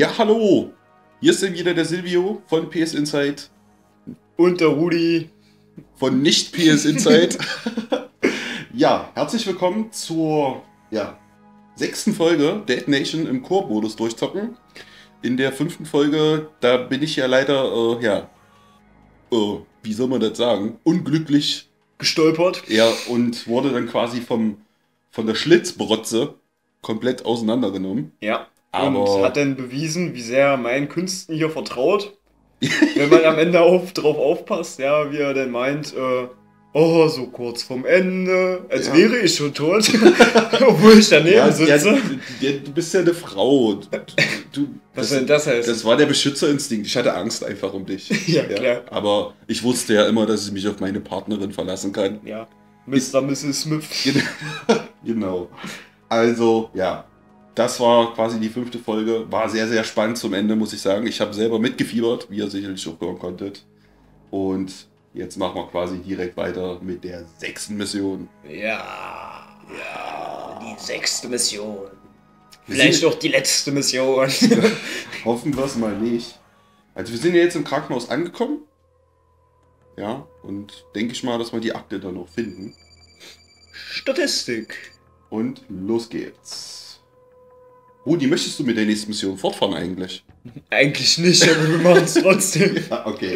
Ja, hallo! Hier ist wieder der Silvio von PS Insight. Und der Rudi. Von nicht PS Insight. Ja, herzlich willkommen zur sechsten Folge Dead Nation im Koop-Modus durchzocken. In der fünften Folge, da bin ich ja leider, wie soll man das sagen, unglücklich Gestolpert. und wurde dann quasi von der Schlitzbrotze komplett auseinandergenommen. Ja. Aber und hat dann bewiesen, wie sehr er meinen Künsten hier vertraut. Wenn man am Ende drauf aufpasst, ja, wie er dann meint, oh, so kurz vorm Ende, als wäre ich schon tot, obwohl ich daneben sitze. Du bist ja eine Frau. Was soll denn das heißen? Das war der Beschützerinstinkt. Ich hatte Angst einfach um dich. Ja, klar. Aber ich wusste ja immer, dass ich mich auf meine Partnerin verlassen kann. Ja, Mr. Mrs. Smith. Genau. Also, ja. Das war quasi die fünfte Folge. War sehr, sehr spannend zum Ende, muss ich sagen. Ich habe selber mitgefiebert, wie ihr sicherlich auch hören konntet. Und jetzt machen wir quasi direkt weiter mit der sechsten Mission. Ja, die sechste Mission. Vielleicht auch die letzte Mission. Hoffen wir es mal nicht. Also wir sind ja jetzt im Krankenhaus angekommen. Ja, und denke ich mal, dass wir die Akte dann noch finden. Statistik. Und los geht's. Rudi, möchtest du mit der nächsten Mission fortfahren eigentlich? Eigentlich nicht, aber wir machen es trotzdem. Ja, okay.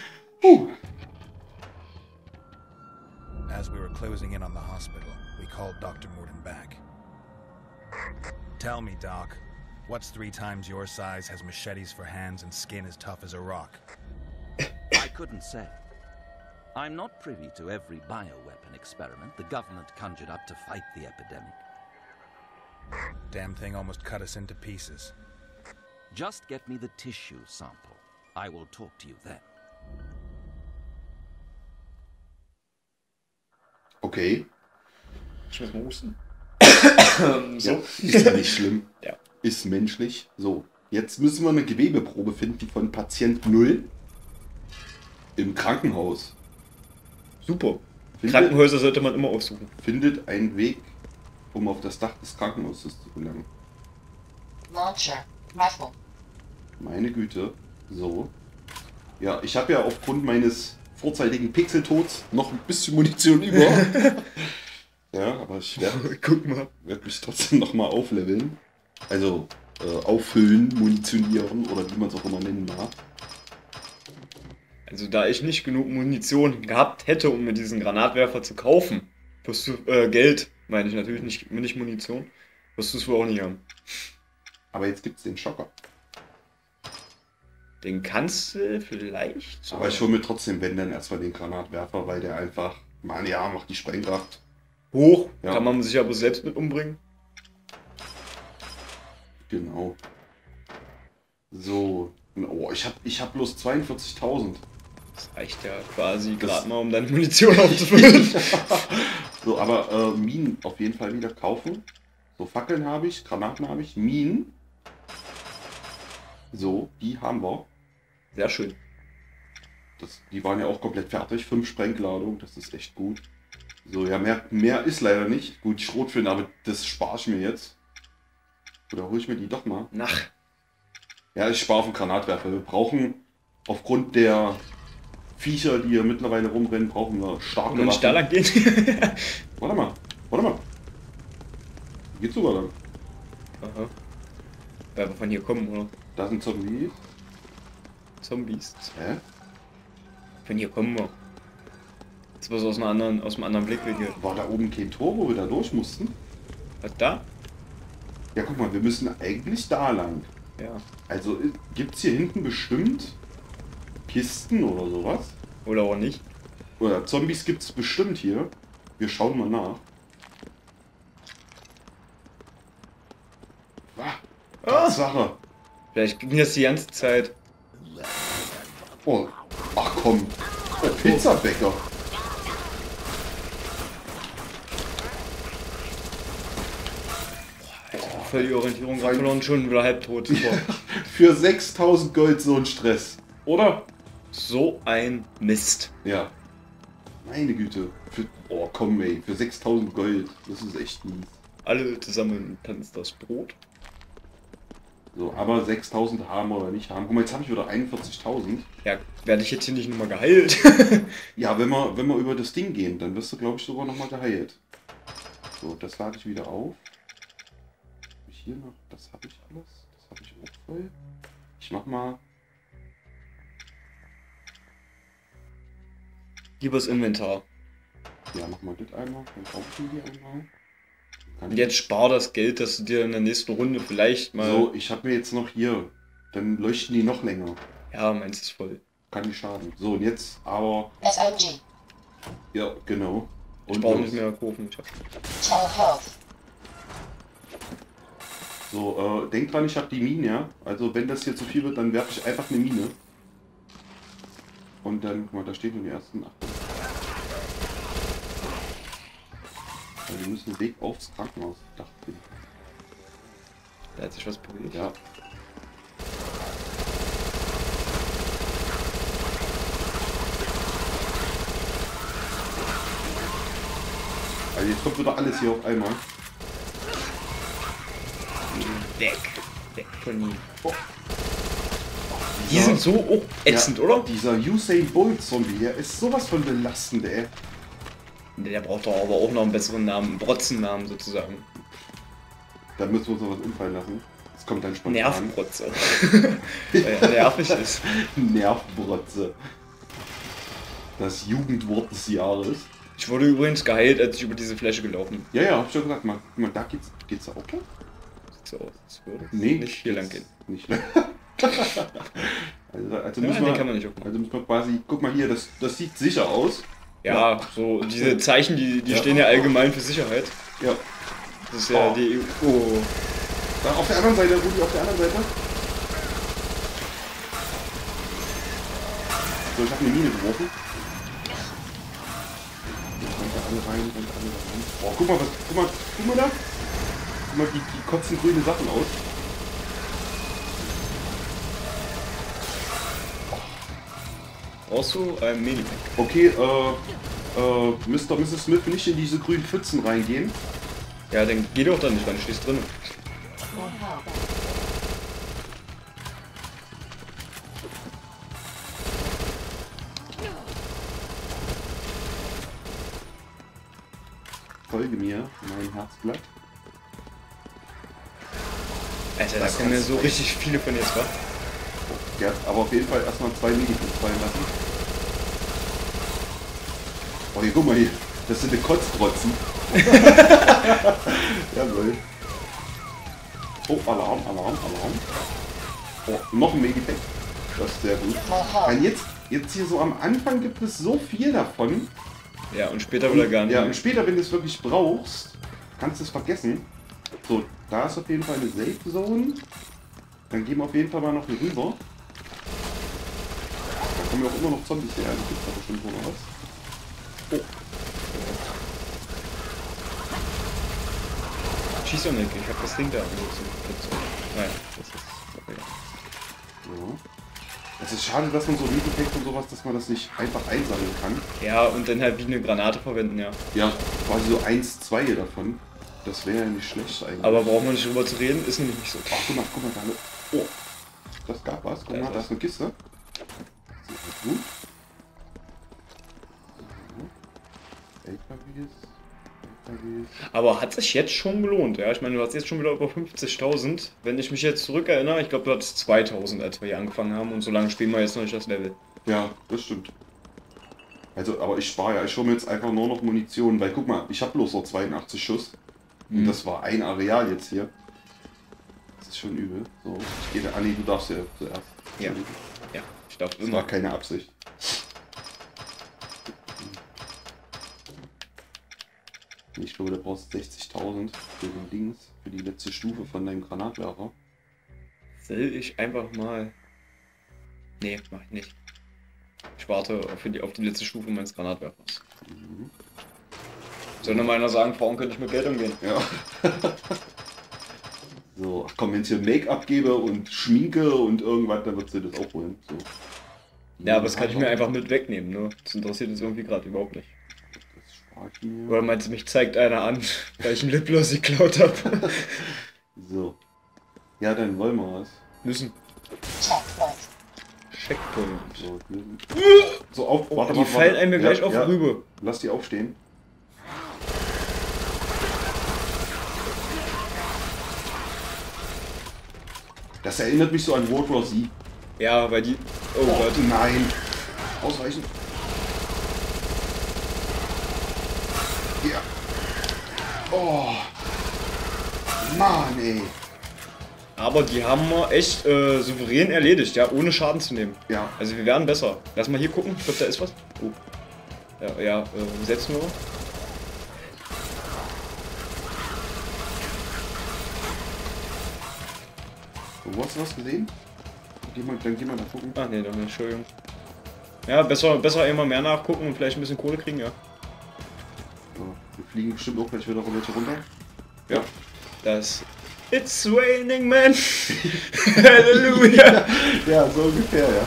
As we were closing in on the hospital, we called Dr. Morden back. Tell me, Doc, what's 3 times your size, has machetes for hands, and skin as tough as a rock? I couldn't say. I'm not privy to every bioweapon experiment the government conjured up to fight the epidemic. Damn thing almost cut us into pieces. Just get me the tissue sample. I will talk to you then. Okay. Ich muss mal husten. So. Ja, ist ja nicht schlimm. Ja. Ist menschlich. So, jetzt müssen wir eine Gewebeprobe finden von Patient 0 im Krankenhaus. Super. Krankenhäuser sollte man immer aufsuchen. Findet einen Weg, um auf das Dach des Krankenhauses zu gelangen. Launcher, Rifle. Meine Güte. So. Ja, ich habe ja aufgrund meines vorzeitigen Pixeltods noch ein bisschen Munition über. Ja, aber ich werd mich trotzdem nochmal aufleveln. Also auffüllen, munitionieren oder wie man es auch immer nennen mag. Also da ich nicht genug Munition gehabt hätte, um mir diesen Granatwerfer zu kaufen, wirst du, Geld, meine ich natürlich, nicht Munition, wirst du es wohl auch nicht haben. Aber jetzt gibt's den Schocker. Den kannst du vielleicht... Aber ich hole mir trotzdem, wenn dann erstmal den Granatwerfer, weil der einfach, man ja, macht die Sprengkraft. Hoch, Ja. kann man sich aber selbst mit umbringen. Genau. So. Oh, ich hab bloß 42.000. Das reicht ja quasi gerade mal, um deine Munition aufzufüllen. So, aber Minen auf jeden Fall wieder kaufen. So, Fackeln habe ich, Granaten habe ich, Minen. So, die haben wir. Sehr schön. Die waren ja auch komplett fertig. 5 Sprengladungen, das ist echt gut. So, ja, mehr ist leider nicht. Gut, Schrotflinten, aber das spare ich mir jetzt. Oder hole ich mir die doch mal? Nach. Ja, ich spare auf den Granatwerfer. Wir brauchen aufgrund der Viecher, die hier mittlerweile rumrennen, brauchen wir starke Und nicht da lang gehen. Warte mal. Geht sogar lang. Aha. Weil wir von hier kommen, oder? Da sind Zombies. Zombies. Hä? Von hier kommen wir. Das war so aus einem anderen Blickwinkel. War da oben kein Tor, wo wir da durch mussten? Was da? Ja, guck mal, wir müssen eigentlich da lang. Ja. Also gibt's hier hinten bestimmt Kisten oder sowas? Oder auch nicht. Oder Zombies gibt's bestimmt hier. Wir schauen mal nach. Tatsache. Vielleicht ging das die ganze Zeit. Oh, ach komm. Der Pizzabäcker. Voll die Orientierung gerade verloren, schon wieder halbtot. Super. Für 6.000 Gold so ein Stress. Oder? So ein Mist. Ja. Meine Güte. Oh komm ey, für 6.000 Gold. Das ist echt mies. Alle zusammen tanzt das Brot. So, aber 6000 haben oder nicht haben. Guck mal, jetzt habe ich wieder 41.000. Ja, werde ich jetzt hier nicht nochmal geheilt? Ja, wenn wir über das Ding gehen, dann wirst du, glaube ich, sogar nochmal geheilt. So, das lade ich wieder auf. Hab ich hier noch, das habe ich alles. Das habe ich auch voll. Ich mach mal. Liebes Inventar. Ja, mach mal das einmal. Dann kaufe ich die einmal. Und jetzt spar das Geld, dass du dir in der nächsten Runde vielleicht mal... So, ich habe mir jetzt noch hier. Dann leuchten die noch länger. Ja, meins ist voll. Kann nicht schaden. So, und jetzt aber. SMG. Ja, genau. Ich Und brauche los. nicht mehr kaufen. Ich hab... Telehealth. So, denk dran, ich habe die Mine, ja. Also wenn das hier zu viel wird, dann werfe ich einfach eine Mine. Und dann, guck mal, da stehen nur die ersten 8. Also wir müssen den Weg aufs Krankenhausdach finden. Da hat sich was bewegt. Ja. Also jetzt kommt wieder alles hier auf einmal. Weg. Weg von ihm. Oh. Die sind so auch ätzend, Ja, oder? Dieser Usain Bolt Zombie hier ist sowas von belastend, ey. Der braucht doch aber auch noch einen besseren Namen, einen Brotzennamen sozusagen. Da müssen wir uns noch was umfallen lassen. Das kommt dann spontan. Nervbrotze. Weil er nervig ist. Nervbrotze. Das Jugendwort des Jahres. Ich wurde übrigens geheilt, als ich über diese Fläche gelaufen bin. Ja, hab ich schon gesagt. Mal, da geht's auch lang? Sieht so aus, als würde es Nee, nicht hier lang gehen. Nicht lang. also, Ja, müssen den kann man nicht aufmachen. also müssen wir quasi, guck mal hier, das sieht sicher aus. Ja, so diese Zeichen, die Ja. stehen ja allgemein für Sicherheit. Ja. Das ist ja Oh. die EU. Da auf der anderen Seite, Rudi, auf der anderen Seite. So, ich habe eine Mine geworfen. Rennt da alle rein. Oh, guck mal da. Guck mal, die kotzen grüne Sachen aus. Brauchst du ein Medipack? Okay, Mr. und Mrs. Smith nicht in diese grünen Pfützen reingehen. Ja, dann geh doch da nicht rein, stehst drin. More help. Folge mir, mein Herzblatt. Alter, da Das kommen ja kannst so du richtig viele von jetzt, wa? Ja, aber auf jeden Fall erstmal 2 Medikits fallen lassen. Oh, hier, guck mal hier. Das sind die Kotzrotzen. Jawohl. Oh, Alarm. Oh, noch ein Medipack. Das ist sehr gut. More help. Und jetzt hier so am Anfang gibt es so viel davon. Ja, und später wieder gar nicht. Ja, mehr. und später, wenn du es wirklich brauchst, kannst du es vergessen. So, da ist auf jeden Fall eine Safe Zone. Dann gehen wir auf jeden Fall mal noch hier rüber. Da kommen ja auch immer noch Zombies her. Da gibt es da bestimmt noch was. Oh. Schieß doch nicht, ich hab das Ding da. Nein, das ist... Okay. So. Es ist schade, dass man so Medipacks und sowas, dass man das nicht einfach einsammeln kann. Ja, und dann halt wie eine Granate verwenden, ja. Ja, quasi so 1, 2 davon. Das wäre ja nicht schlecht eigentlich. Aber braucht man nicht drüber zu reden, ist nämlich nicht so. Ach, guck mal, da. Oh, das gab was. Guck Da mal, ist da was. ist eine Kiste. Sehr gut. So. LKWs. Aber hat sich jetzt schon gelohnt, ja? Ich meine, du hast jetzt schon wieder über 50.000. Wenn ich mich jetzt zurückerinnere, ich glaube, du hattest 2.000, als wir hier angefangen haben. Und so lange spielen wir jetzt noch nicht das Level. Ja, das stimmt. Also, aber ich spare ja. Ich hole mir jetzt einfach nur noch Munition, weil guck mal, ich habe bloß noch 82 Schuss. Und das war ein Areal jetzt hier. Das ist schon übel. So, ich gehe. Ah nee, du darfst ja zuerst. Ja. Ja, ich darf Das immer. war keine Absicht. Ich glaube, da brauchst du 60.000 für den Dings, für die letzte Stufe von deinem Granatwerfer. Soll ich einfach mal... Nee, mach ich nicht. Ich warte auf die letzte Stufe meines Granatwerfers. Soll noch mal einer sagen, Frauen können nicht mit Geld umgehen. Ja. So, ach komm, wenn ich hier Make-up gebe und Schminke und irgendwas, dann wird sie das auch holen. So. Ja, aber das kann ich mir einfach mit wegnehmen, ne? Das interessiert uns irgendwie gerade überhaupt nicht. Das spare ich mir. Oder meinst du, mich zeigt einer an, weil ich einen Lipgloss geklaut habe? So. Ja, dann wollen wir was. Müssen. Checkpoint. Checkpoint. So, so auf, warte, Die fallen einem gleich auf rüber. Lass die aufstehen. Das erinnert mich so an World War Z. Ja, weil die... Oh, Oh Gott. nein. Ausweichen. Ja. Oh. Mann, ey. Aber die haben wir echt souverän erledigt, ja, ohne Schaden zu nehmen. Ja. Also wir werden besser. Lass mal hier gucken. Ich glaube, da ist was. Oh. Ja, setzen wir. Du hast was gesehen? Dann geh mal da gucken. Ah, nee, doch nicht. Entschuldigung. Ja, besser immer mehr nachgucken und vielleicht ein bisschen Kohle kriegen, ja. So, wir fliegen bestimmt auch gleich wieder welche runter. Ja. Das... It's raining, man! Halleluja! Ja, so ungefähr, ja.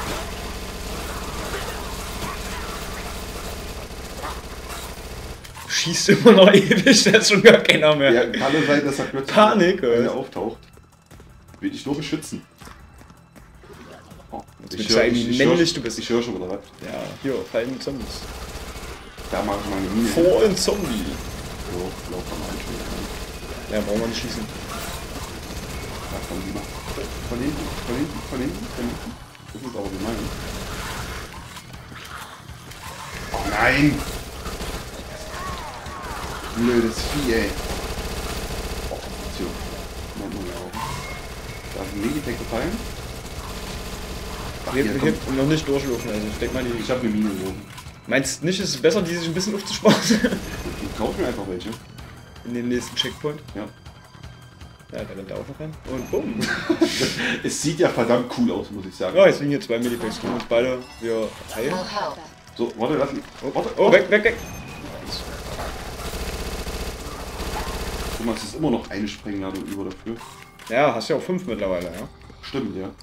Schießt immer noch ewig, da ist schon gar keiner mehr. Ja, kann es sein, dass er plötzlich Panik, einer oder? auftaucht. Will ich nur beschützen. Oh, willst du sagen, wie männlich du bist. Ich höre schon wieder was. Ja, hier, fallen Zombies. Da mache ich meine Mine. Vor ein Zombie. So, lauf mal ein schon. Ja, brauchen wir nicht schießen. Da kommen die mal. Von hinten, von hinten, von hinten, von hinten. Das ist aber gemein. Oh nein! Blödes Vieh, ey. Oh, Tio. Da ist ein Meditech gefallen. Ach, Wir hier, komm. noch nicht durchlaufen, also ich denke mal, die... Ich habe eine Mine geworfen. Meinst du nicht, ist es besser, die sich ein bisschen aufzusparen? Ich kaufe mir einfach welche. In den nächsten Checkpoint? Ja. Ja, da rennt er auch noch rein. Und bumm! Es sieht ja verdammt cool aus, muss ich sagen. Ja, jetzt liegen hier 2 Medipacks. Können wir uns beide wieder heilen? No help. So, warte, lass mich. Warte. Oh, weg, weg, weg! Guck mal, es ist immer noch eine Sprengladung über dafür. Ja, hast ja auch 5 mittlerweile, ja. Stimmt, ja.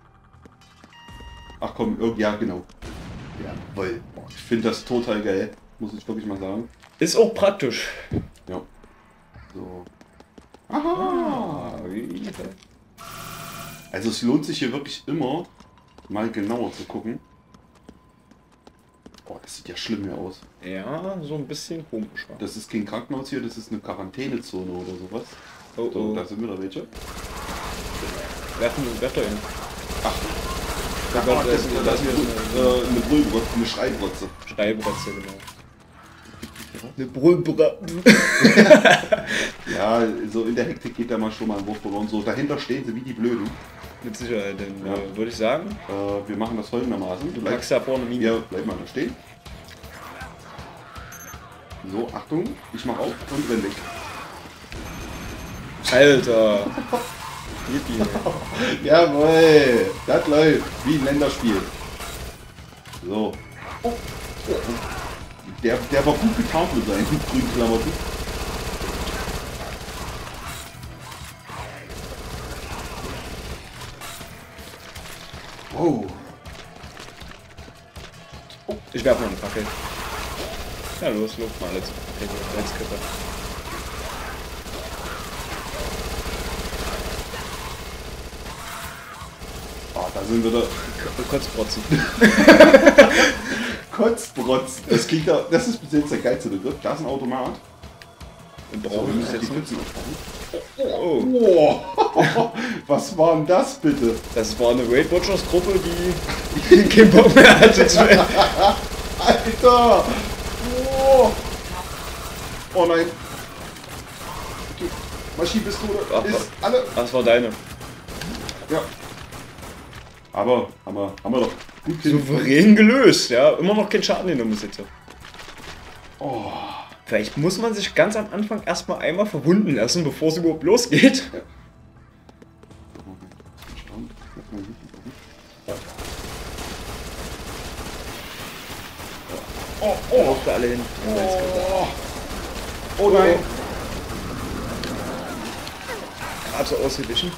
Ach komm, ja, genau. Jawohl. Ich finde das total geil, muss ich wirklich mal sagen. Ist auch praktisch. Ja. So. Aha! Also es lohnt sich hier wirklich immer, mal genauer zu gucken. Oh, das sieht ja schlimm hier aus. Ja, so ein bisschen komisch. Ja. Das ist kein Krankenhaus hier, das ist eine Quarantänezone oder sowas. Oh, So, oh. da sind wieder welche. Werf da hin. Ach, Da da ist eine Brüllbrotze, eine Schreibrotze. Schreibratze, genau. Eine Brüllbratze. Ja, so in der Hektik geht da mal schon mal ein Wurf verloren. So, dahinter stehen sie wie die Blöden. Mit Sicherheit, denn Ja. würde ich sagen, Wir machen das folgendermaßen. du packst da vorne Mine. Ja, bleib mal da stehen. So, Achtung, ich mach auf und renn weg. Alter! Yippie. Jawohl, das läuft wie ein Länderspiel. So. Oh. Der war gut getarnt mit seinen grünen Klamotten. Wow. Ich werfe noch eine Fackel. Ja, los, mal jetzt. Salzkörper. Oh, da sind wir da. Kotzbrotzen. Kotzbrotz. Das klingt da, das ist bis jetzt der geilste Begriff. Da ist ein Automat. Und So, brauchen wir wir müssen jetzt die noch. Pfützen aufmachen. Oh, Wow. Was war denn das bitte? das war eine Weight Watchers Gruppe, die keinen Bock mehr hatte. Alter! Oh, oh nein! Die Maschinenpistole Ach, ist alle. Das war deine. Ja. Aber haben wir doch gut Souverän gelöst, ja. Immer noch kein Schaden genommen bis jetzt. Oh. Vielleicht muss man sich ganz am Anfang erstmal einmal verwunden lassen, bevor es überhaupt losgeht. Ja. Oh, für alle hin. Oh. Oh nein! Gerade so ausgewichen.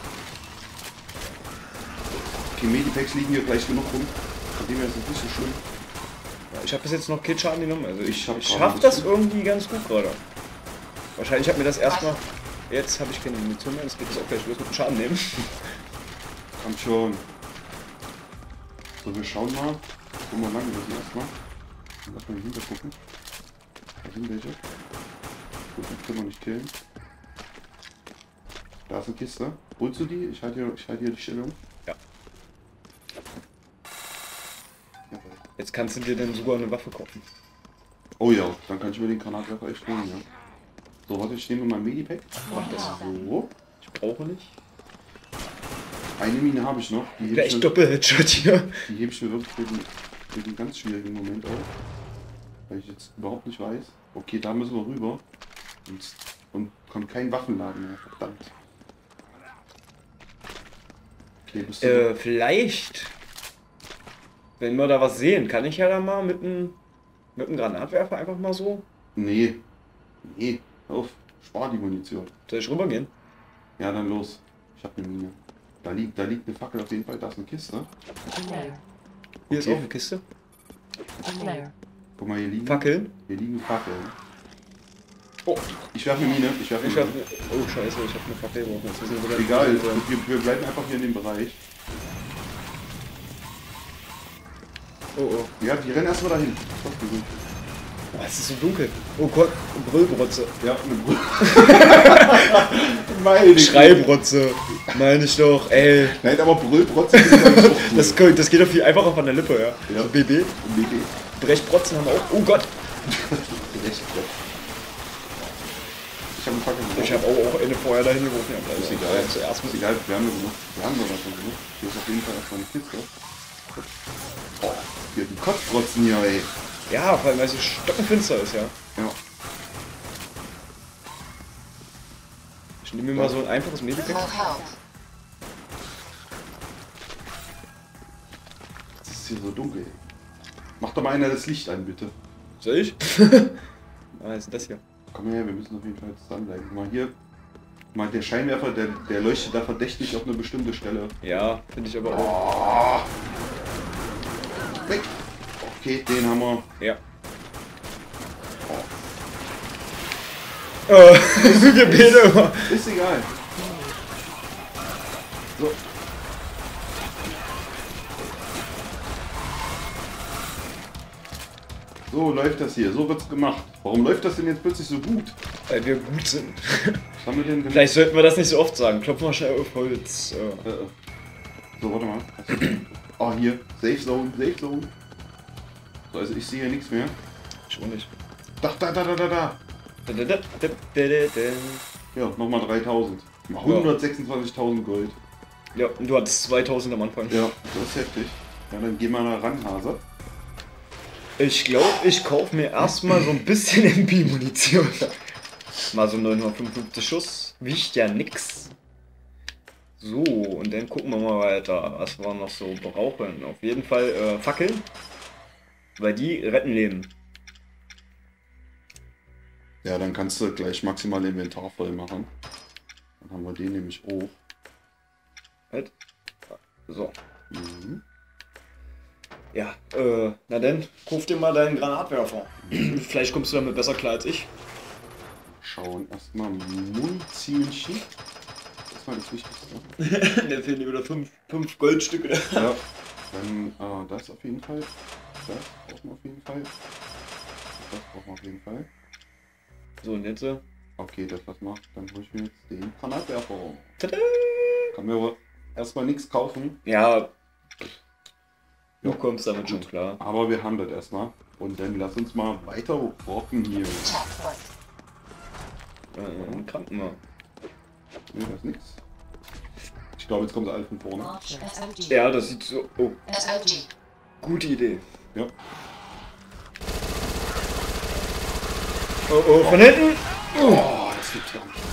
Die Medipacks liegen hier gleich genug rum. Von dem her ist es nicht so schlimm. Ja, ich habe bis jetzt noch keinen Schaden genommen. Also ich hab gerade schaff ein das bisschen. irgendwie ganz gut gerade. Wahrscheinlich hat mir das erstmal. Jetzt habe ich keine Munition mehr, das geht jetzt auch gleich los mit dem Schaden nehmen. Komm schon. So, wir schauen mal. Gucken wir lang müssen erstmal. Lass mal hier hinter gucken. Da sind welche. Gut, die können wir nicht killen. Da ist eine Kiste. Holst du die? Ich halte hier die Stellung. Ja. Jawohl. Jetzt kannst du dir dann sogar eine Waffe kaufen. Oh ja, dann kann ich mir den Granatwerfer echt holen, ja. So, warte, ich nehme mein Medipack. Mach das. So. Ich brauche nicht. Eine Mine habe ich noch. Die hebe Gleich ich, Doppel-Headshot hier. die hebe ich mir wirklich für den ganz schwierigen Moment auf. Weil ich jetzt überhaupt nicht weiß. Okay, da müssen wir rüber. Und kommt kein Waffenladen mehr. Verdammt. Okay, bist du Vielleicht, wenn wir da was sehen, kann ich ja da mal mit einem Granatwerfer einfach mal so. Nee. Nee. Hör auf. Spar die Munition. Soll ich rübergehen? Ja, dann los. Ich habe eine Mine. Da liegt eine Fackel auf jeden Fall. Da ist eine Kiste. Player. Hier ist Okay. auch eine Kiste. Player. Guck mal, hier liegen. Fackeln. Hier liegen Fackeln. Oh, Ich werfe eine Mine. ich hab, oh scheiße, ich hab eine Fackel geworfen. Jetzt wissen wir, wo der- Egal. Wir bleiben einfach hier in dem Bereich. Oh. Ja, die rennen erstmal dahin. Stopp, die sind. Oh, es ist so dunkel. Oh Gott, Brüllbrotze. Ja, eine Brille. Meine Schreibrotze. Meine ich doch, ey. Nein, aber Brüllbrotze ist auch cool. Das geht doch viel einfacher von der Lippe, ja. Ja. So BB. BB. Brechbrotzen haben wir auch. Oh Gott. Echt gut. Ich habe einen Fackel gemacht. Ich habe auch eine vorher dahin geworfen. Ja, Ist egal. Zuerst Ist egal, wir haben nur genug. Wir haben noch was von genug. Hier ist auf jeden Fall erstmal eine Kiste. Oh, hier die Kotzbrotzen hier, ey. Ja, vor allem, weil es so stockenfinster ist, ja. Ja. Ich nehme mir mal so ein einfaches Medipack. No health. Es ist hier so dunkel. Mach doch mal einer das Licht an, bitte. Soll ich? Was ist denn das hier? Komm her, wir müssen auf jeden Fall zusammenbleiben. Guck mal hier. Mal der Scheinwerfer, der leuchtet da verdächtig auf eine bestimmte Stelle. Ja, finde ich aber auch. Oh. Weg! Okay, den haben wir. Ja. Wir beide immer. Ist egal. So. So läuft das hier, so wird's gemacht. Warum läuft das denn jetzt plötzlich so gut? Weil wir gut sind. Was haben wir denn gemacht? Vielleicht sollten wir das nicht so oft sagen. Klopfen wir schnell auf Holz. So, warte mal. Oh, hier. Safe Zone, Safe Zone. So, also ich sehe hier nichts mehr. Ich auch nicht. Da. Ja, nochmal 3000. 126.000 Gold. Ja, und du hattest 2000 am Anfang. Ja, das ist heftig. Ja, dann gehen wir da ran, Hase. Ich glaube, ich kaufe mir erstmal so ein bisschen MP-Munition. Mal so 955 Schuss. Wiegt ja nix. So, und dann gucken wir mal weiter, was wir noch so brauchen. Auf jeden Fall Fackeln. Weil die retten Leben. Ja, dann kannst du gleich maximal Inventar voll machen. Dann haben wir den nämlich auch. Halt. So. Mhm. Ja, na dann, kauf dir mal deinen Granatwerfer. Vielleicht kommst du damit besser klar als ich. Schauen erstmal Munition. Das war das Wichtigste. Der fehlen dir wieder 5 Goldstücke. Ja. Dann das auf jeden Fall. Das brauchen wir auf jeden Fall. Das brauchen wir auf jeden Fall. So, und jetzt? Okay, das was macht. Dann hole ich mir jetzt den Granatwerfer. Tada! Kann mir aber erstmal nichts kaufen. Ja, du Ja, kommst damit schon gut. klar. Aber wir haben das erstmal. Und dann lass uns mal weiter rocken hier. Checkpoint. Krankenwagen. Nee, das ist nix. Ich glaube, jetzt kommt der Alf von vorne. Launch SMG. Ja, das sieht so. Oh, SMG. gute Idee. Ja. Oh, von hinten! Oh, das gibt's gar nicht.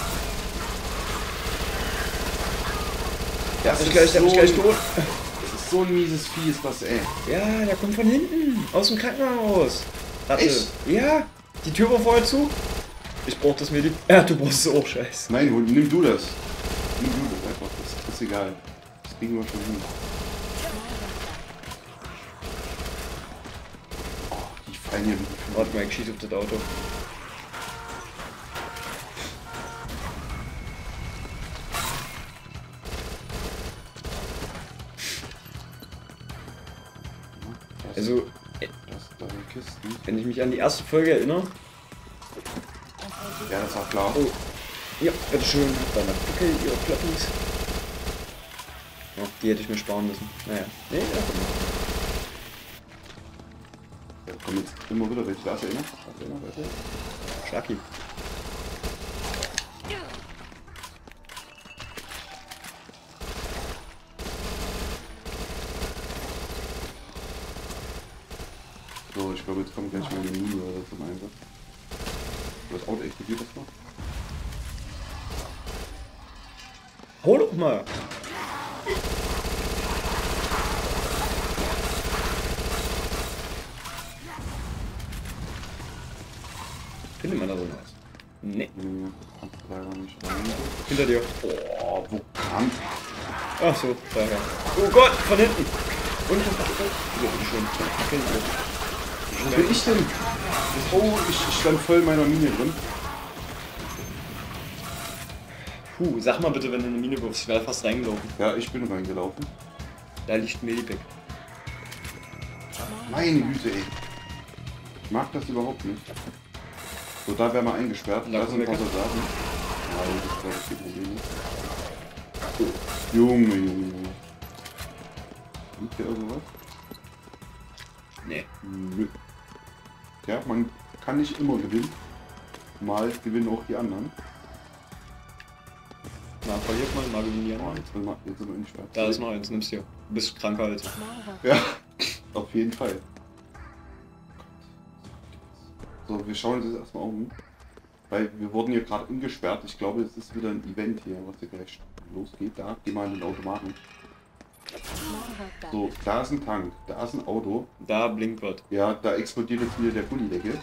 Das Der ist gleich tot. Das ist so ein mieses Vieh, ist das, ey. Ja, der kommt von hinten. Aus dem Krankenhaus. Ratte. Echt? Ja, die Tür war vorher zu. Ich brauch das Medi. Ja, du brauchst es auch, scheiße. Nein, nimm du das. Nimm du das einfach, das ist egal. Das kriegen wir schon hin. Oh, die fallen hier wie Warte mal, ich schieße auf das Auto. Also, Das da die Kisten. wenn ich mich an die erste Folge erinnere. Ja, das war klar. Oh. Ja, bitteschön. Deine Pickel, ihre Plöppis. Oh, die hätte ich mir sparen müssen. Naja. Nee, ja, Da kommen jetzt immer wieder welche. Da ist einer. Schlacki. So, ich glaube, jetzt kommt gleich meine Mine oder zum Einsatz. Das Auto explodiert das noch? Hol doch mal! Findet man da so was? Nee. Nee, kannst du leider nicht rein. Hinter dir. Oh, wo kam? Ach so, daher. Oh Gott, von hinten! Und von schön. Wo bin ich denn? Oh, ich stand voll in meiner Mine drin. Puh, sag mal bitte, wenn du eine Mine wirfst, ich wäre fast reingelaufen. Ja, ich bin reingelaufen. Da liegt ein Medipack. Meine Güte, ey. Ich mag das überhaupt nicht. So, da wären wir eingesperrt. Da Da sind ein paar kommen wir Soldaten. Nein, das glaube ich kein Problem nicht. Oh, Junge, Junge. Liegt hier irgendwas? Nee. Nö. Ja, man kann nicht immer gewinnen. Mal gewinnen auch die anderen. Na, verliert mal gewinnieren. Oh, jetzt sind wir eingesperrt. Da ist noch eins, nimm's dir. Du bist kranker als ich. Ja, auf jeden Fall. So, wir schauen uns das erstmal um. Weil wir wurden hier gerade umgesperrt. Ich glaube, es ist wieder ein Event hier, was hier gleich losgeht. Da, geh mal in den Automaten. So, da ist ein Tank, da ist ein Auto. Da blinkt was. Ja, da explodiert jetzt wieder der Gullideckel.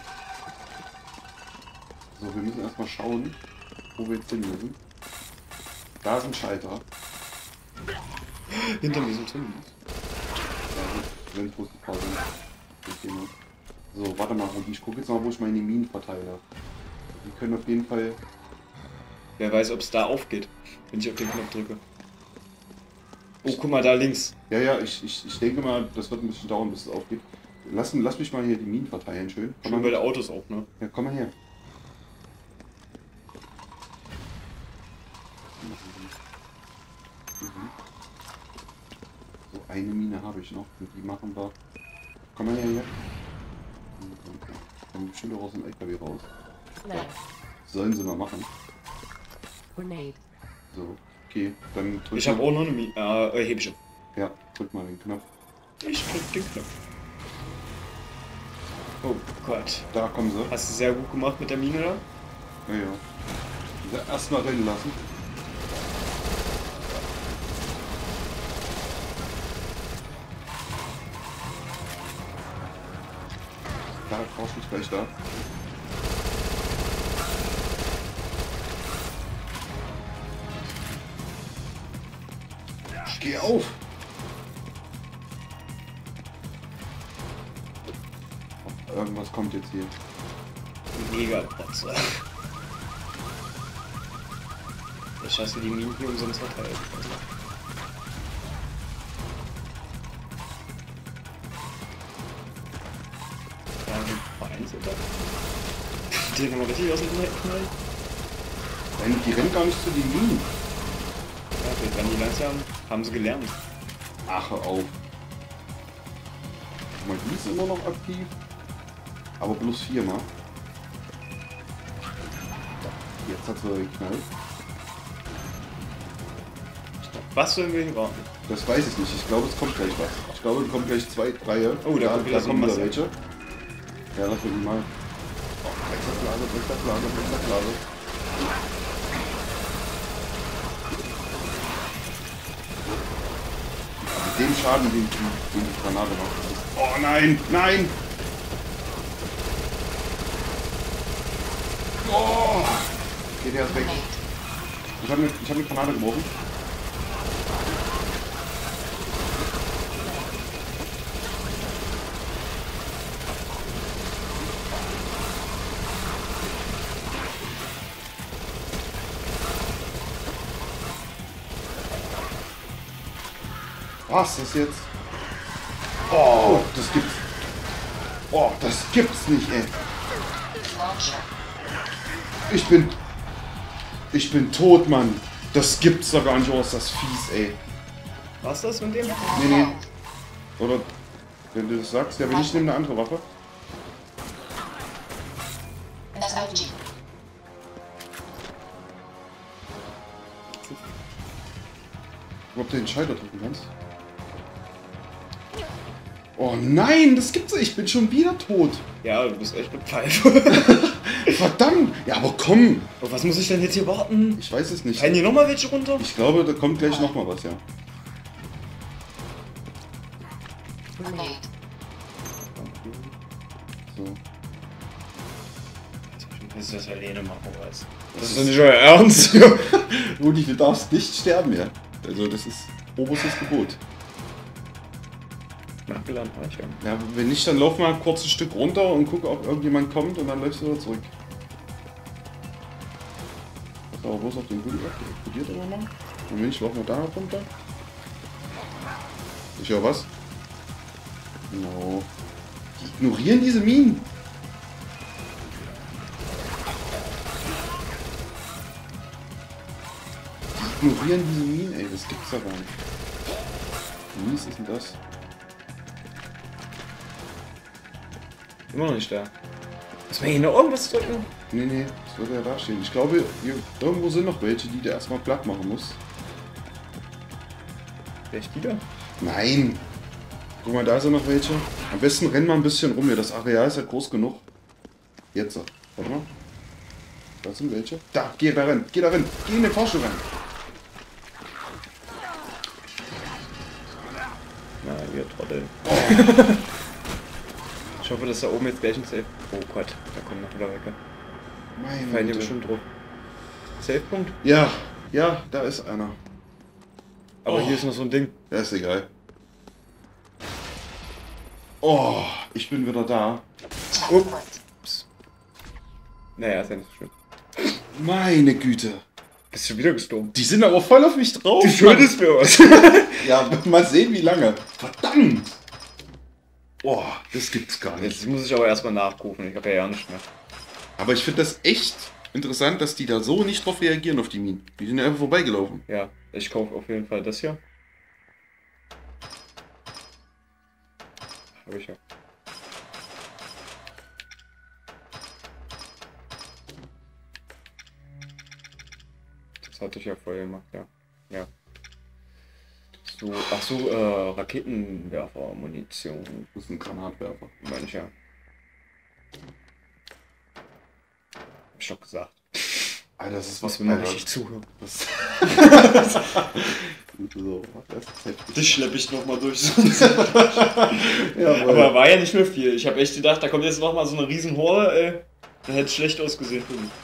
So, wir müssen erstmal schauen, wo wir jetzt hin müssen. Da ist ein Schalter. Hinter mir sind Zombies. Ja, wenn groß die Pause sind. So, warte mal, Rudi, ich gucke jetzt mal, wo ich meine Minen verteile. Die können auf jeden Fall. Wer weiß, ob es da aufgeht, wenn ich auf den Knopf drücke. Oh, guck mal, da links. Ja, ja, ich denke mal, das wird ein bisschen dauern, bis es aufgeht. Lass mich mal hier die Minen verteilen, schön. Komm Schon mal, bei der Autos auch, ne? ja, komm mal her. So, eine Mine habe ich noch und die machen wir. Komm mal her hier. Kommen bestimmt auch aus dem LKW raus. Flare. Sollen sie mal machen. Grenade. So, okay, dann drück Ich habe mal. auch noch eine Mine. Heb ich schon. Ja, drück mal den Knopf. Ich drück den Knopf. Oh Gott. Da kommen sie. Hast du sehr gut gemacht mit der Mine da? Ja, ja. Diese erstmal rennen lassen. Da brauchst du mich gleich da. Steh auf! Irgendwas kommt jetzt hier. Mega Potze. Jetzt hast du die Minen hier umsonst verteilt. Ja, vereinzelt da. Den haben wir richtig aus dem Knall. Nein, die rennen gar nicht zu den Minen. Ja, vielleicht werden die langsam. Haben sie gelernt. Ach, hör auf. Guck mal, die ist immer noch aktiv. Aber bloß 4-mal. Jetzt hat sie geknallt. Was sollen wir hier warten? Das weiß ich nicht. Ich glaube, es kommt gleich was. Ich glaube, es kommt gleich 2 Reihe. Oh, da kommt wieder kommen wieder was. welche. Ja, lass mich mal. Oh, Wechselblase. Mit dem Schaden, den die Granate macht. Das ist... Oh nein, nein! Oh! Geht der ist weg. Ich habe eine Granate geworfen. Was ist jetzt? Oh, das gibt's. Oh, das gibt's nicht, ey. Ich bin tot, Mann. Das gibt's doch gar nicht. Oh, ist das fies, ey. Was das mit dem? Nee. Oder, wenn du das sagst, ja, wenn ich nehme eine andere Waffe. Ob du den Schalter drücken kannst? Oh nein, das gibt's nicht. Ich bin schon wieder tot. Ja, du bist echt eine Pfeife. Verdammt. Ja, aber komm. Auf was muss ich denn jetzt hier warten? Ich weiß es nicht. Fallen hier nochmal welche runter? Ich glaube, da kommt gleich nochmal was, ja. So. Das ist das alleine machen, was? Das ist doch nicht euer Ernst. Rudi, du darfst nicht sterben, ja. Also das ist oberstes Gebot. Nachgeladen war ich ja. Ja, wenn nicht, dann lauf mal kurz ein Stück runter und guck, ob irgendjemand kommt und dann läufst du wieder zurück. Pass aber bloß auf den Rudi ab, der explodiert immer mal. Und wenn nicht, lauf mal da runter. Ich höre was? Genau. Die ignorieren diese Minen. Die ignorieren diese Minen, ey, das gibt's ja gar nicht. Wie mies ist denn das? Immer noch nicht da. Muss man hier noch irgendwas drücken? Nee, das wird ja da stehen. Ich glaube, hier irgendwo sind noch welche, die der erstmal platt machen muss. Vielleicht die da? Nein! Guck mal, da sind noch welche. Am besten rennen wir ein bisschen rum hier. Das Areal ist ja groß genug. Jetzt. Warte mal. Da sind welche. Da, geh da rein. Geh in den Fahrstuhl rein. Na, hier, Trottel. Ich hoffe, dass da oben jetzt gleich ein Safe... Oh Gott, da kommen noch wieder Wecke. Meine Fallen hier Güte. bestimmt drauf. Safe-Punkt? Ja, da ist einer. Aber hier ist noch so ein Ding. Ja, ist egal. Oh, ich bin wieder da. Ups. Naja, ist ja nicht so schlimm. Meine Güte. Bist du wieder gestorben? Die sind aber voll auf mich drauf. Du schuldest mir was. Ja, mal sehen, wie lange. Verdammt! Oh, das gibt's gar nicht. Jetzt muss ich aber erstmal nachrufen. Ich habe ja nicht mehr. Aber ich finde das echt interessant, dass die da so nicht drauf reagieren auf die Minen. Die sind ja einfach vorbeigelaufen. Ja, ich kaufe auf jeden Fall das hier. Habe ich ja. Das hatte ich ja vorher gemacht, ja. Ja. So, ach so, Raketenwerfer, Munition. Das ist ein Granatwerfer. Meine ich ja. Hab ich doch gesagt. Alter, das ist Was wir mal richtig zuhören. Das so, das ist heftig. Dich schleppe ich nochmal durch. Ja, Aber war ja nicht mehr viel. Ich habe echt gedacht, da kommt jetzt nochmal so eine riesen Horde, ey. Da hätte es schlecht ausgesehen für mich.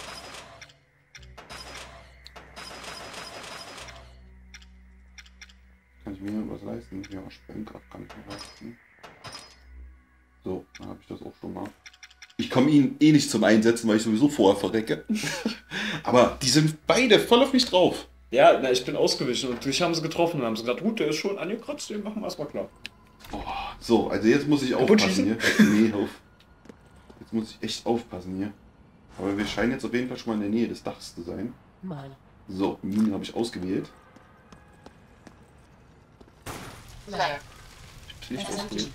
Kann ich mir hier was leisten? Ja, Sprengkraft kann ich mir leisten. So, dann habe ich das auch schon mal. Ich komme ihn eh nicht zum Einsetzen, weil ich sowieso vorher verrecke. Aber die sind beide voll auf mich drauf. Ja, na, ich bin ausgewichen und dich haben sie getroffen und haben sie gesagt, gut, der ist schon angekratzt, den machen wir erstmal klar. Oh, so, also jetzt muss ich aufpassen hier. Nee, auf. Jetzt muss ich echt aufpassen hier. Aber wir scheinen jetzt auf jeden Fall schon mal in der Nähe des Dachs zu sein. Mine. So, Minen habe ich ausgewählt. Flare. Ich hab's nicht ausgewählt.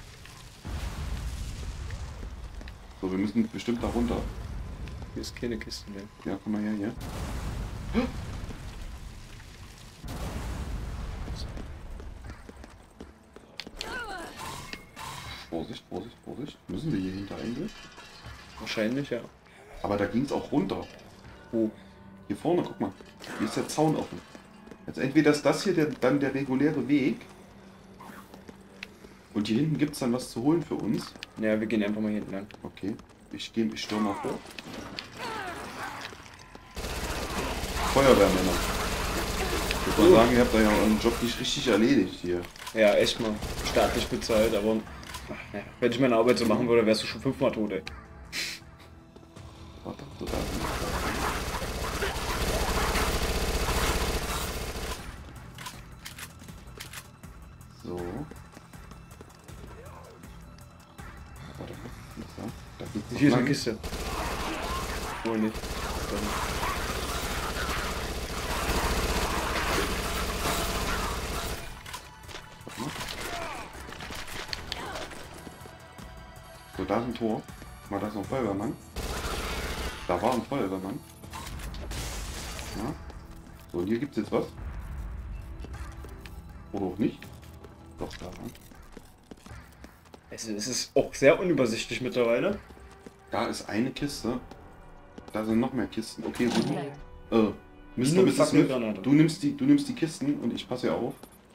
So, wir müssen bestimmt da runter. Hier ist keine Kiste mehr. Ja, komm mal her, hier. Vorsicht, Vorsicht, Vorsicht. Müssen wir hier hinter eigentlich? Wahrscheinlich, ja. Aber da ging es auch runter. Wo? Hier vorne, guck mal. Hier ist der Zaun offen. Jetzt entweder ist das hier dann der reguläre Weg. Und hier hinten gibt es dann was zu holen für uns. Ja, wir gehen einfach mal hinten lang. Okay. Ich stürme mal vor. Feuerwehrmänner. Ich würde mal sagen, ihr habt da ja euren Job nicht richtig erledigt hier. Ja, echt mal. Staatlich bezahlt, aber... Ach, ja. Wenn ich meine Arbeit so machen würde, wärst du schon 5-mal tot, ey. Warte, so da. So. Warte, Hier ist eine lang. Kiste. Wohl nicht. So, da ist ein Tor. Mal, da ist noch ein Feuerwehrmann. Da war ein Feuerwehrmann. Ja. So, und hier gibt es jetzt was. Oder auch nicht. Doch, da. Es ist auch sehr unübersichtlich mittlerweile. Da ist eine Kiste. Da sind noch mehr Kisten. Okay, gut. Flare. Mr. Mrs. Smith, Fackelgranate. du nimmst die Kisten und ich passe ja auf.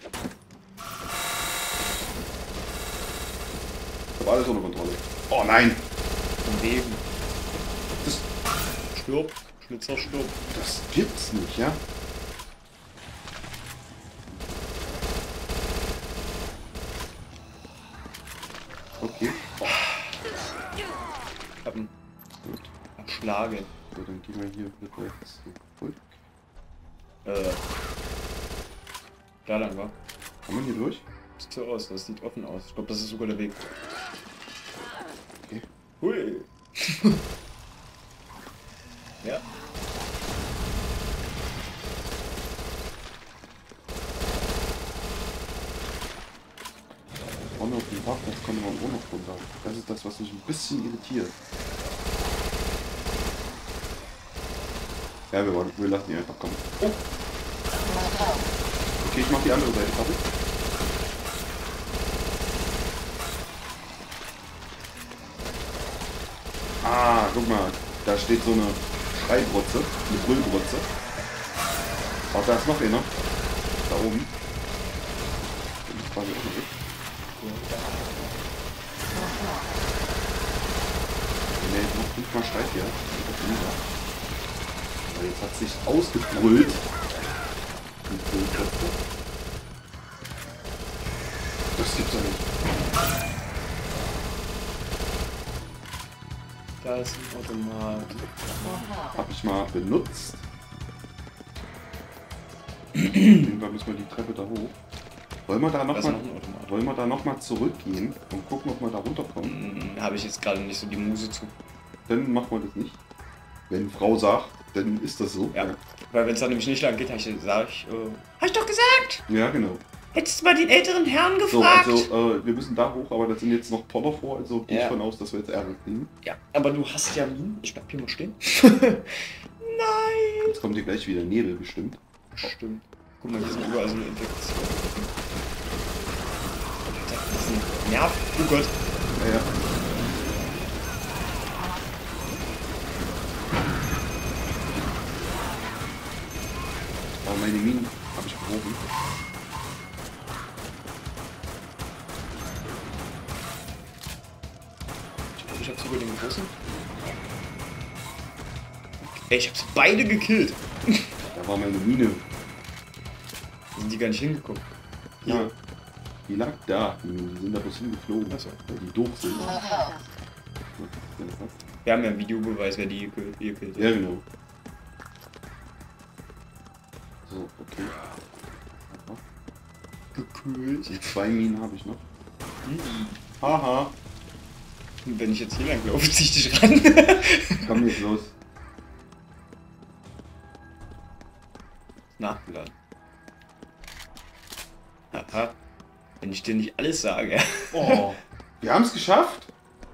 Ich habe alles unter Kontrolle. Oh nein! Vom Leben. Das, Stirb. Schnitzer stirb. das gibt's nicht, ja? Okay. Oh, Ich hab ihn gut. erschlagen. So, dann gehen wir hier bitte zurück. Da lang war. Kann man hier durch? Sieht so aus, das sieht offen aus. Ich glaube, das ist sogar der Weg. Okay. Hui. Ja. Vorne auf dem Parkplatz kommt man auch noch runter. Das ist das, was mich ein bisschen irritiert. Ja, wir lassen die einfach kommen. Oh, okay, ich mach die andere Seite fertig. Ah, guck mal, da steht so eine Schreibrotze, eine Brüllbrotze. Oh, da ist noch einer. Da oben. Den ist quasi auch noch weg. Ne, noch 5-mal Schreit hier. Aber jetzt hat sich ausgebrüllt. Die Brüllköpfe. Das gibt's ja nicht. Da ist ein Automat. Hab ich mal benutzt. Irgendwann müssen wir die Treppe da hoch. Wollen wir da Da ist nochmal noch ein Automat. wollen wir da noch mal zurückgehen und gucken, ob wir da runterkommen? Habe ich jetzt gerade nicht so die Muse zu. Dann machen wir das nicht. Wenn Frau sagt, dann ist das so. Ja. Weil wenn es dann nämlich nicht lang geht, sag ich, hab ich doch gesagt! Ja, genau. Hättest du mal den älteren Herrn So, gefragt? also wir müssen da hoch, aber da sind jetzt noch Poller vor, also gehe ich Ja. von aus, dass wir jetzt Ärger kriegen. Ja, aber du hast ja Minen. Ich bleib hier mal stehen. Nein! Jetzt kommt hier gleich wieder Nebel bestimmt. Stimmt. Guck mal, hier sind überall so eine Infektion. Das ist ein Nerv. Oh Gott. Ja, ja. Aber meine Minen habe ich behoben. Ich hab sogar den großen. Ey, ich hab sie beide gekillt. Da war meine Mine. Sind die gar nicht hingekommen? Ja. Die lag da. Die sind da bloß hingeflogen. Ach so. Weil die doof sind. Wir haben ja einen Videobeweis, wer die gekillt hat. Ja, genau. So, okay. Gekühlt. Die 2 Minen habe ich noch. Haha. Wenn ich jetzt hier lang laufe, zieh ich dich ran. Komm jetzt los. Nachgeladen. Haha. Wenn ich dir nicht alles sage. Oh, wir haben es geschafft.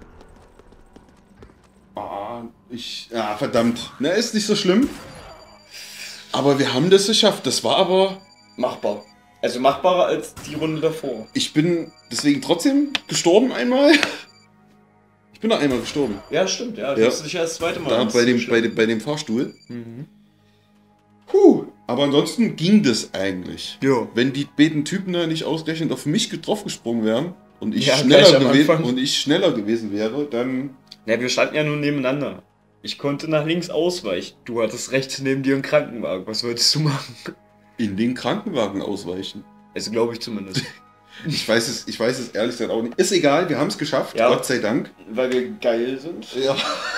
Ja, verdammt. Na, ist nicht so schlimm. Aber wir haben das geschafft. Das war aber... Machbar. Also machbarer als die Runde davor. Ich bin deswegen trotzdem gestorben einmal. Ich bin noch einmal gestorben. Ja, stimmt. Ja, du Ja. hast dich ja das zweite Mal. Da ins bei dem, Schlimm. bei dem Fahrstuhl. Mhm. Aber ansonsten ging das eigentlich. Ja. Wenn die beiden Typen da nicht ausgerechnet auf mich drauf gesprungen wären und ich, Ja, gleich am schneller Anfang. schneller gewesen wäre, dann... Ja, wir standen ja nur nebeneinander. Ich konnte nach links ausweichen. Du hattest rechts neben dir einen Krankenwagen. Was wolltest du machen? in den Krankenwagen ausweichen. Also glaube ich zumindest. Ich weiß es ehrlich gesagt auch nicht. Ist egal, wir haben es geschafft, Ja. Gott sei Dank. Weil wir geil sind. Ja.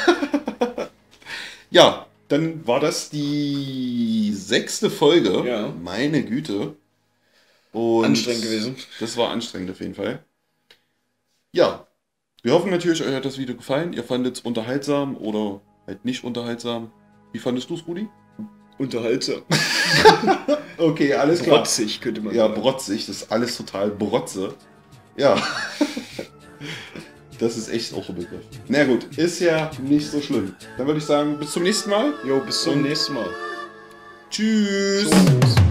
Ja, dann war das die 6. Folge. Ja. Meine Güte. Und Anstrengend gewesen. Das war anstrengend auf jeden Fall. Ja, Wir hoffen natürlich, euch hat das Video gefallen. Ihr fandet es unterhaltsam oder halt nicht unterhaltsam. Wie fandest du es, Rudi? Unterhaltsam. Okay, alles klar. Brotzig, könnte man Ja, sagen. brotzig. Das ist alles total Brotze. Ja. Das ist echt auch ein Begriff. Na gut, ist ja nicht so schlimm. Dann würde ich sagen, bis zum nächsten Mal. Jo, bis zum nächsten Mal. Tschüss. Tschüss.